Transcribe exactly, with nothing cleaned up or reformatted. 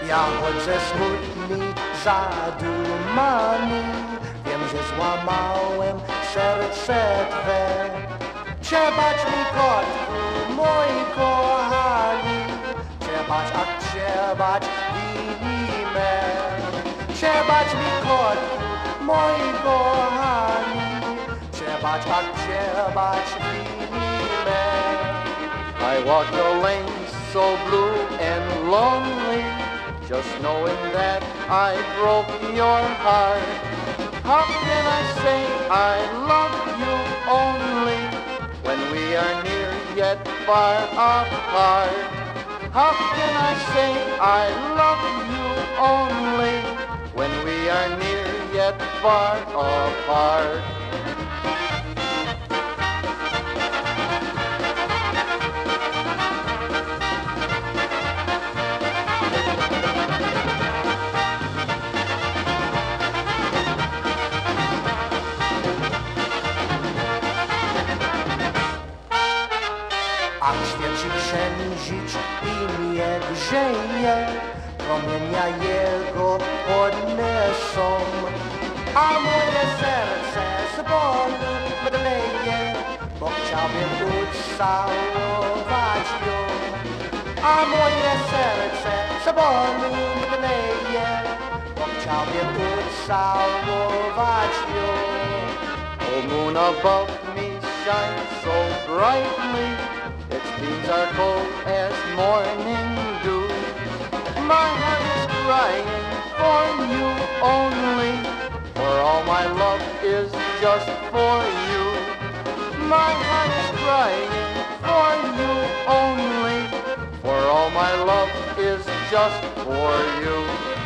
Ja chodzę smutny, zadumany, wiem, że złamałem serce Twe. Przebacz mi, kotku, mój kochany, przebacz, ach przebacz winy me. Przebacz mi, kotku, mój kochany, przebacz, ach przebacz winy me. I walk the lanes so blue and lonely, just knowing that I broke your heart. How can I say I love you only when we are near yet far apart? How can I say I love you only when we are near yet far apart? Ach, świeci księżyc i mnie grzeje, promienia jego podniosą, a moje serce z bólu mdleje, bo chciałbym ucałować ją. A moje serce z bólu mdleje, bo chciałbym ucałować ją. Oh, moon above me shines so brightly, its beams are cold as morning dew. My heart is crying for you only, for all my love is just for you. My heart is crying for you only, for all my love is just for you.